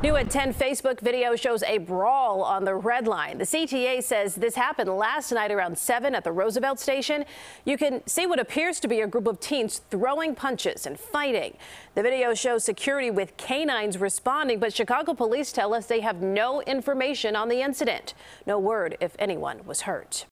New at 10, Facebook video shows a brawl on the Red Line. The CTA says this happened last night around 7 at the Roosevelt station. You can see what appears to be a group of teens throwing punches and fighting. The video shows security with canines responding, but Chicago police tell us they have no information on the incident. No word if anyone was hurt.